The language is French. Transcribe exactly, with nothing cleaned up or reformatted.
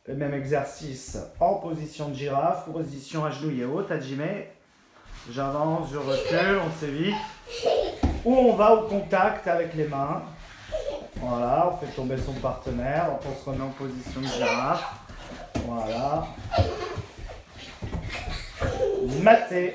le même exercice en position de girafe, position agenouillée haute, Hajime. J'avance, je recule, on s'évite. Ou on va au contact avec les mains. Voilà, on fait tomber son partenaire, on se remet en position de girafe. Voilà. Maté.